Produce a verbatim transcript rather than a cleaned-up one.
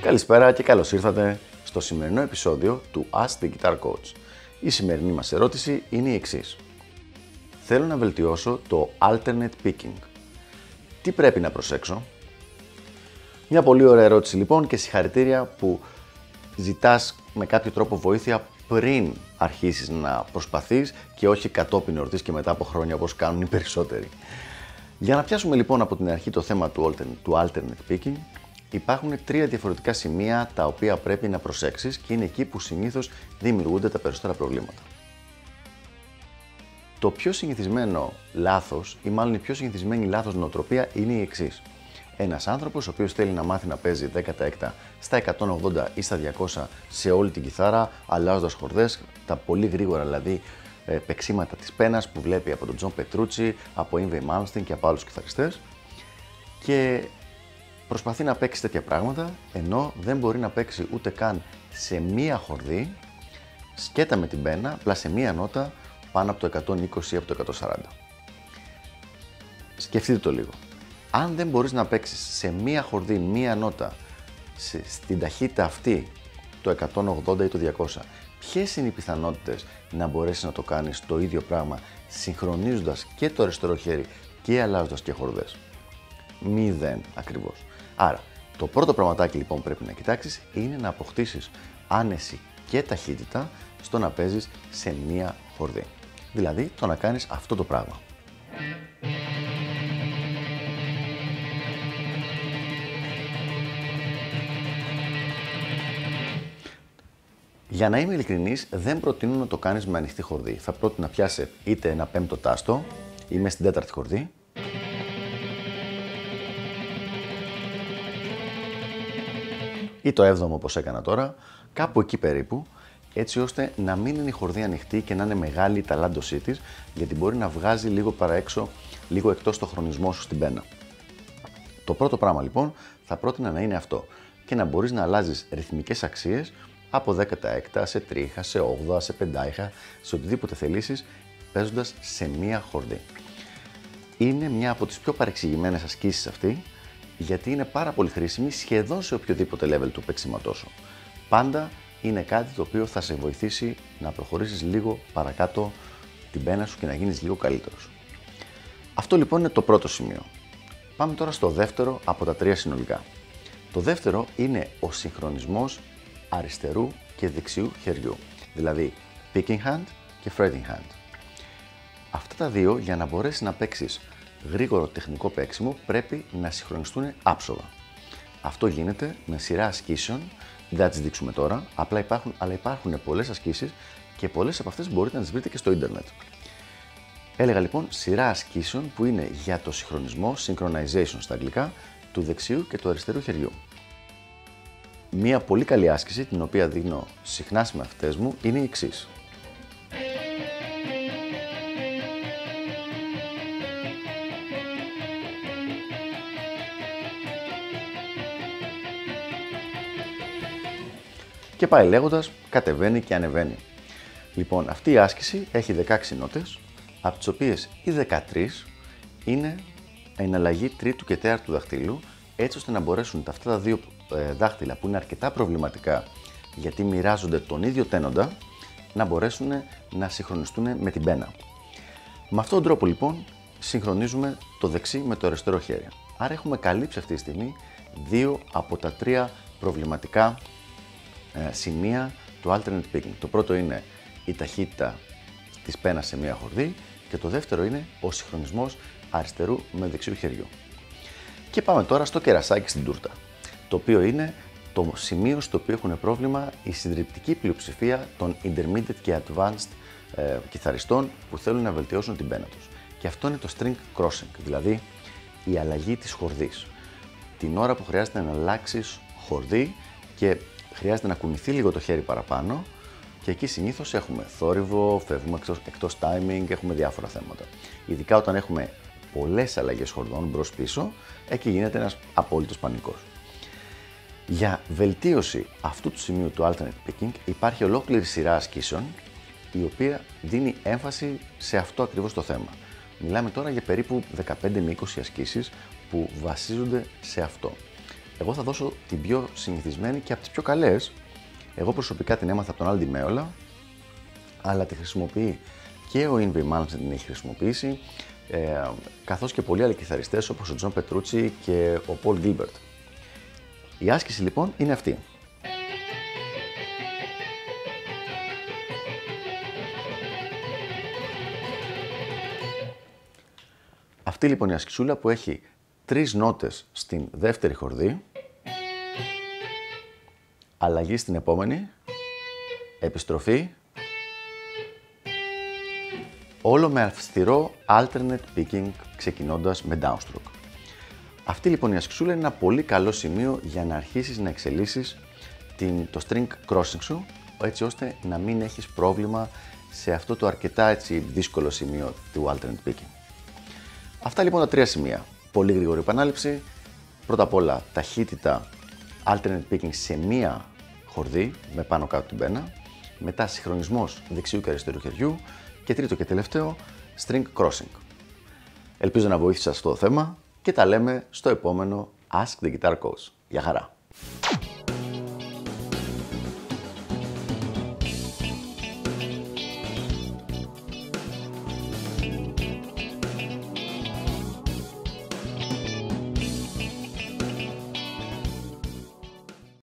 Καλησπέρα και καλώς ήρθατε στο σημερινό επεισόδιο του Ask the Guitar Coach. Η σημερινή μας ερώτηση είναι η εξής. Θέλω να βελτιώσω το alternate picking. Τι πρέπει να προσέξω? Μια πολύ ωραία ερώτηση λοιπόν και συγχαρητήρια που ζητάς με κάποιο τρόπο βοήθεια πριν αρχίσεις να προσπαθείς και όχι κατόπιν εορτής και μετά από χρόνια όπως κάνουν οι περισσότεροι. Για να πιάσουμε λοιπόν από την αρχή το θέμα του alternate, του alternate picking, υπάρχουν τρία διαφορετικά σημεία τα οποία πρέπει να προσέξεις και είναι εκεί που συνήθως δημιουργούνται τα περισσότερα προβλήματα. Το πιο συνηθισμένο λάθος ή μάλλον η πιο συνηθισμένη λάθος νοοτροπία είναι η εξής. Ένας άνθρωπος ο οποίος θέλει να μάθει να παίζει δέκα έκτα στα εκατόν ογδόντα ή στα διακόσια σε όλη την κιθάρα, αλλάζοντας χορδές, τα πολύ γρήγορα δηλαδή παίξηματα της πένας που βλέπει από τον Τζον Πετρούτσι, από Yngwie Malmsteen και από άλλους κιθαριστές, και προσπαθεί να παίξει τέτοια πράγματα, ενώ δεν μπορεί να παίξει ούτε καν σε μία χορδή, σκέτα με την πένα, απλά σε μία νότα πάνω από το εκατόν είκοσι ή από το εκατόν σαράντα. Σκεφτείτε το λίγο. Αν δεν μπορείς να παίξεις σε μία χορδή, μία νότα, σε, στην ταχύτητα αυτή, το εκατόν ογδόντα ή το διακόσια, ποιες είναι οι πιθανότητες να μπορέσεις να το κάνεις το ίδιο πράγμα, συγχρονίζοντας και το αριστερό χέρι και αλλάζοντας και χορδές? Μηδέν ακριβώς. Άρα, το πρώτο πραγματάκι λοιπόν που πρέπει να κοιτάξεις είναι να αποκτήσεις άνεση και ταχύτητα στο να παίζεις σε μία χορδή. Δηλαδή, το να κάνεις αυτό το πράγμα. Για να είμαι ειλικρινής, δεν προτείνω να το κάνεις με ανοιχτή χορδή. Θα πρότεινα να πιάσεις είτε ένα πέμπτο τάστο ή μες στην τέταρτη χορδή, ή το έβδομο όπως έκανα τώρα, κάπου εκεί περίπου, έτσι ώστε να μην είναι η χορδή ανοιχτή και να είναι μεγάλη η ταλάντωσή της, γιατί μπορεί να βγάζει λίγο παραέξω, λίγο εκτός το χρονισμό σου στην πένα. Το πρώτο πράγμα λοιπόν θα πρότεινα να είναι αυτό και να μπορείς να αλλάζεις ρυθμικές αξίες από δέκα έκτα σε τρίχα, σε όγδοα, σε πεντάιχα, σε οτιδήποτε θελήσεις, παίζοντας σε μία χορδή. Είναι μια από τις πιο παρεξηγημένες ασκήσεις αυτή, γιατί είναι πάρα πολύ χρήσιμη σχεδόν σε οποιοδήποτε level του παίξηματός σου. Πάντα είναι κάτι το οποίο θα σε βοηθήσει να προχωρήσεις λίγο παρακάτω την πένα σου και να γίνεις λίγο καλύτερος. Αυτό λοιπόν είναι το πρώτο σημείο. Πάμε τώρα στο δεύτερο από τα τρία συνολικά. Το δεύτερο είναι ο συγχρονισμός αριστερού και δεξιού χεριού, δηλαδή picking hand και fretting hand. Αυτά τα δύο, για να μπορέσεις να παίξεις γρήγορο τεχνικό παίξιμο, πρέπει να συγχρονιστούν άψογα. Αυτό γίνεται με σειρά ασκήσεων, δεν θα τις δείξουμε τώρα, απλά υπάρχουν, αλλά υπάρχουν πολλές ασκήσεις και πολλές από αυτές μπορείτε να τις βρείτε και στο ίντερνετ. Έλεγα λοιπόν σειρά ασκήσεων που είναι για το συγχρονισμό, synchronization στα αγγλικά, του δεξιού και του αριστερού χεριού. Μία πολύ καλή άσκηση, την οποία δίνω συχνά σε μαθητές μου, είναι η εξής. Και πάει λέγοντας, κατεβαίνει και ανεβαίνει. Λοιπόν, αυτή η άσκηση έχει δεκαέξι νότες, από τις οποίες οι δεκατρείς είναι εναλλαγή τρίτου και τέταρτου δαχτύλου, έτσι ώστε να μπορέσουν αυτά τα δύο δάχτυλα που είναι αρκετά προβληματικά, γιατί μοιράζονται τον ίδιο τένοντα, να μπορέσουν να συγχρονιστούν με την πένα. Με αυτόν τον τρόπο λοιπόν συγχρονίζουμε το δεξί με το αριστερό χέρι. Άρα έχουμε καλύψει αυτή τη στιγμή δύο από τα τρία προβληματικά ε, σημεία του alternate picking. Το πρώτο είναι η ταχύτητα της πένας σε μία χορδή και το δεύτερο είναι ο συγχρονισμός αριστερού με δεξιού χεριού. Και πάμε τώρα στο κερασάκι στην τούρτα, το οποίο είναι το σημείο στο οποίο έχουν πρόβλημα η συντριπτική πλειοψηφία των intermediate και advanced ε, κιθαριστών που θέλουν να βελτιώσουν την πένα τους. Και αυτό είναι το string crossing, δηλαδή η αλλαγή της χορδής. Την ώρα που χρειάζεται να αλλάξεις χορδή και χρειάζεται να κουνηθεί λίγο το χέρι παραπάνω, και εκεί συνήθως έχουμε θόρυβο, φεύγουμε εκτός, εκτός timing, έχουμε διάφορα θέματα. Ειδικά όταν έχουμε πολλές αλλαγές χορδών μπρος-πίσω, εκεί γίνεται ένας απόλυτος πανικός. Για βελτίωση αυτού του σημείου του alternate picking υπάρχει ολόκληρη σειρά ασκήσεων, η οποία δίνει έμφαση σε αυτό ακριβώς το θέμα. Μιλάμε τώρα για περίπου δεκαπέντε με είκοσι ασκήσεις που βασίζονται σε αυτό. Εγώ θα δώσω την πιο συνηθισμένη και από τις πιο καλές. Εγώ προσωπικά την έμαθα από τον Al Di Meola, αλλά τη χρησιμοποιεί και ο Yngwie Malmsteen την έχει χρησιμοποιήσει, ε, καθώς και πολλοί άλλοι κιθαριστές όπως ο John Petrucci και ο Paul Gilbert. Η άσκηση λοιπόν είναι αυτή. Αυτή λοιπόν η ασκησούλα που έχει τρεις νότες στην δεύτερη χορδή, αλλαγή στην επόμενη, επιστροφή, όλο με αυστηρό alternate picking ξεκινώντας με downstroke. Αυτή λοιπόν η ασκησούλα είναι ένα πολύ καλό σημείο για να αρχίσεις να εξελίσσεις την, το string crossing σου, έτσι ώστε να μην έχεις πρόβλημα σε αυτό το αρκετά έτσι, δύσκολο σημείο του alternate picking. Αυτά λοιπόν τα τρία σημεία. Πολύ γρήγορη επανάληψη. Πρώτα απ' όλα ταχύτητα alternate picking σε μία χορδή με πάνω κάτω την πένα. Μετά συγχρονισμός δεξιού και αριστερού χεριού. Και τρίτο και τελευταίο, string crossing. Ελπίζω να βοήθησα σε αυτό το θέμα και τα λέμε στο επόμενο Ask the Guitar Coach. Γεια χαρά!